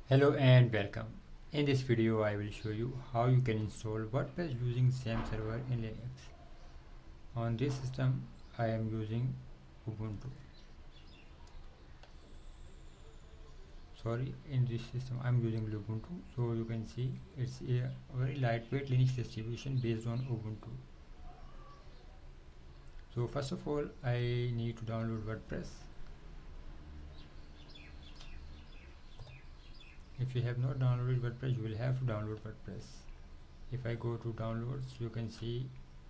Hello and welcome. In this video I will show you how you can install WordPress using SAM server in Linux. On this system I am using Ubuntu. In this system I am using Ubuntu. So you can see it's a very lightweight Linux distribution based on Ubuntu. So first of all I need to download WordPress. If you have not downloaded WordPress, you will have to download WordPress. If I go to downloads, you can see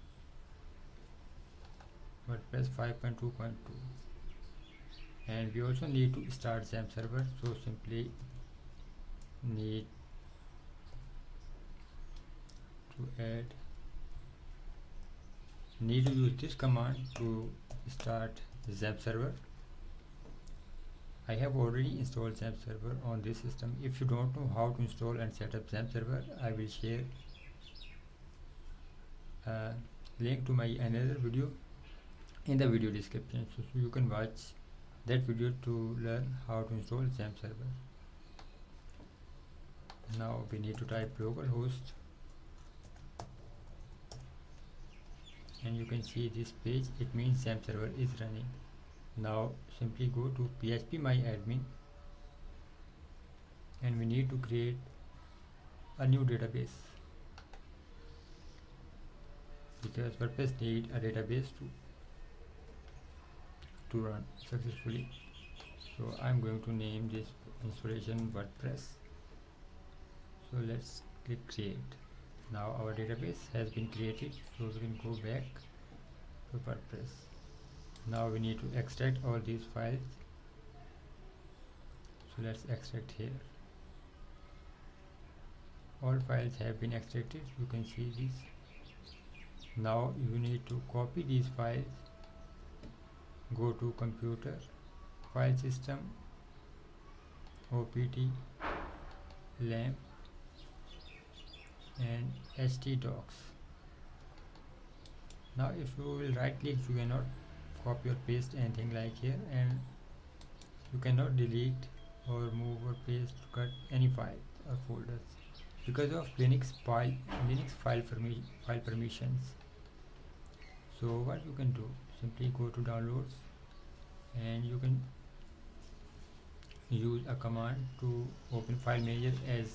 WordPress 5.2.2, and we also need to start SAM server. So simply need to use this command to start XAMPP server. I have already installed XAMPP server on this system. If you don't know how to install and set up XAMPP server, I will share a link to my another video in the video description, so you can watch that video to learn how to install XAMPP server. Now we need to type localhost, and you can see this page, it means XAMPP server is running. Now simply go to phpMyAdmin, and we need to create a new database because WordPress need a database to run successfully. So I'm going to name this installation WordPress. So let's click create. Now our database has been created, so we can go back to WordPress. Now we need to extract all these files, so let's extract here. All files have been extracted, you can see this. Now you need to copy these files, go to computer, file system, opt, lamp and htdocs. Now if you will right click, you cannot copy or paste anything like here, and you cannot delete or move or paste, cut any file or folders because of Linux file permissions. So what you can do, simply go to downloads, and you can use a command to open file manager as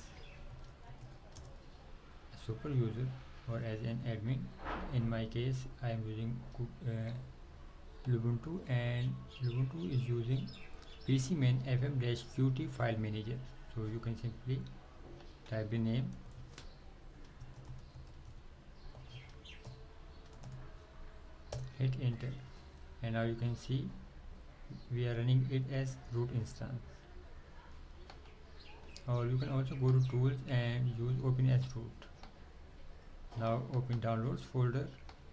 a super user or as an admin. In my case I am using Ubuntu, and Ubuntu is using PCMan FM-qt file manager. So you can simply type the name, hit enter, and now you can see we are running it as root instance. Or you can also go to tools and use open as root. Now open downloads folder,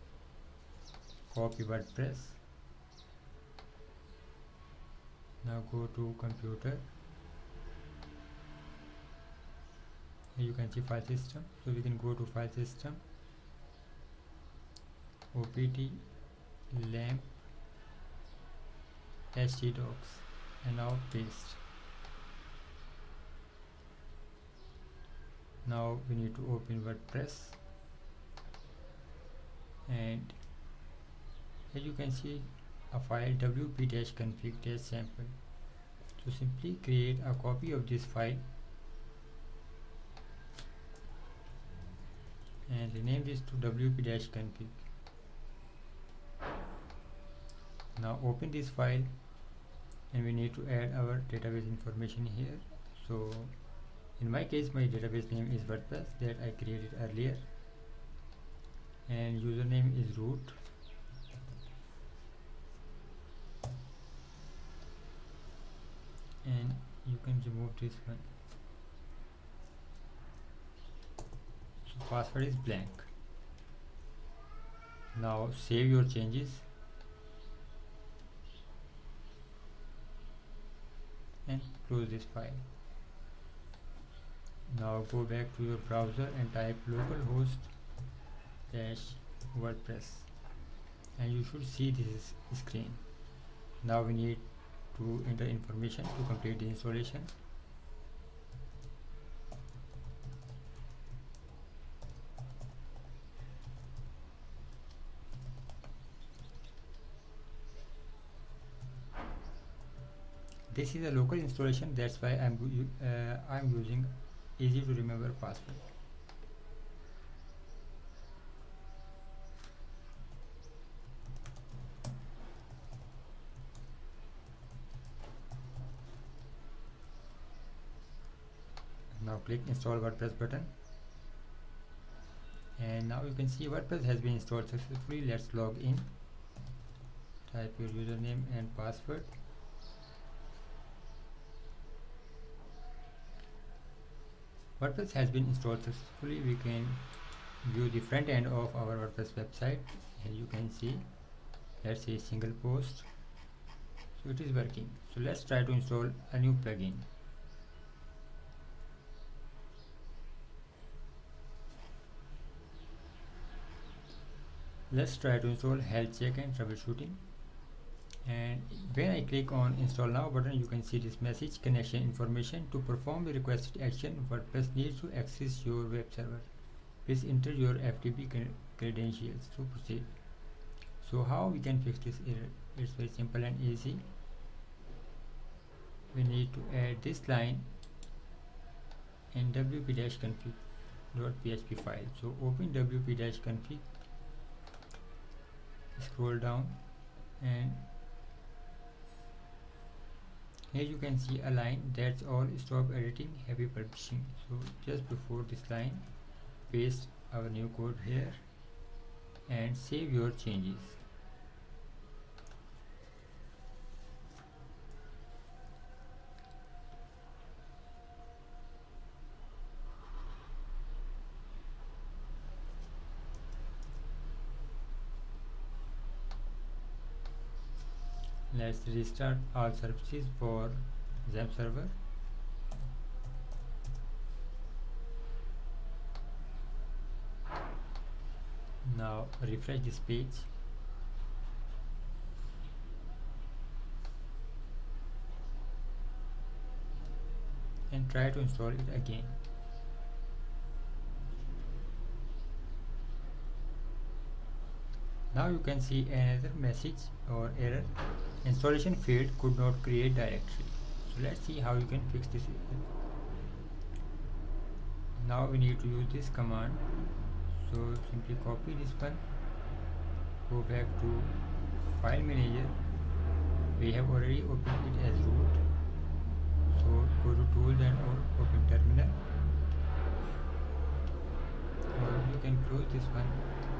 copy WordPress. Now go to computer, you can see file system, so we can go to file system, opt, lamp, htdocs, and now paste. Now we need to open WordPress, and here you can see a file wp-config-sample. So simply create a copy of this file and rename this to wp-config. Now open this file, and we need to add our database information here. So in my case my database name is WordPress that I created earlier, and username is root, and you can remove this one. So password is blank. Now save your changes and close this file. Now go back to your browser and type localhost-WordPress, and you should see this screen. Now we need to enter information to complete the installation. this is a local installation, that's why I'm using easy to remember password. Now click install WordPress button, and now you can see WordPress has been installed successfully. Let's log in. Type your username and password. WordPress has been installed successfully. We can view the front end of our WordPress website, and you can see, let's say, single post. So it is working. So let's try to install a new plugin. Let's try to install health check and troubleshooting. And when I click on install now button, you can see this message: connection information. To perform the requested action, WordPress needs to access your web server. Please enter your FTP credentials to proceed. So how we can fix this error? It's very simple and easy. We need to add this line in wp-config.php file. So open wp-config, scroll down, and here you can see a line: that's all, stop editing, happy publishing. So just before this line, paste our new code here and save your changes. Let's restart all services for XAMPP server. Now refresh this page. And try to install it again. Now you can see another message or error: installation failed, could not create directory. So let's see how you can fix this error. Now we need to use this command. So simply copy this one, go back to file manager. We have already opened it as root. So go to tools and open terminal, or you can close this one.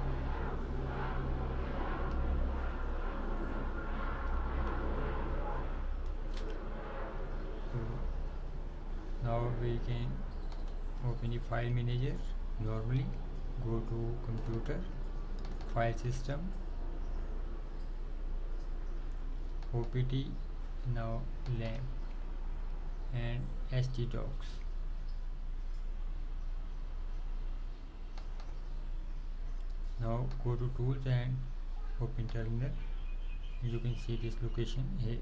Now we can open the file manager normally. Go to computer, file system, opt, now lamp and htdocs. Now go to tools and open terminal. You can see this location here.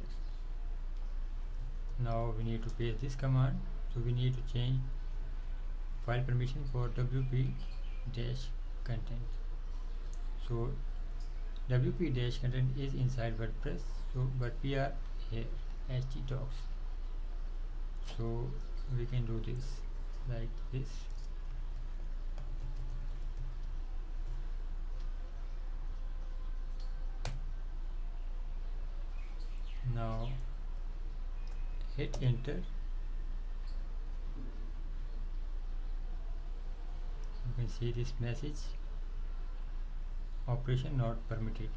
Now we need to paste this command. So we need to change file permission for wp-content. So wp-content is inside WordPress, so but we are here htdocs. So we can do this like this. Now hit enter. You can see this message: operation not permitted.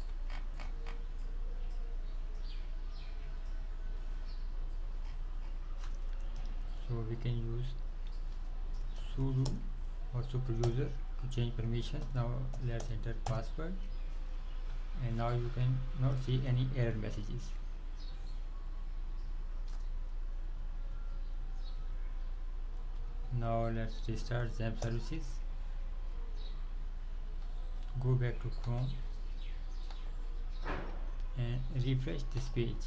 So we can use sudo or super user to change permissions. Now let's enter password, and now you can not see any error messages. Now let's restart XAMPP services. Go back to Chrome and refresh this page.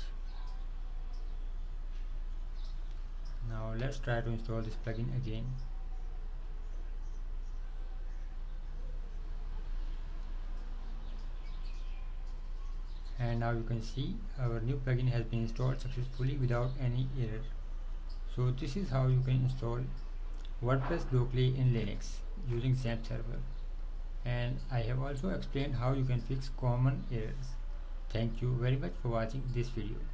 Now let's try to install this plugin again. and now you can see our new plugin has been installed successfully without any error. So this is how you can install WordPress locally in Linux using XAMPP server, and I have also explained how you can fix common errors. Thank you very much for watching this video.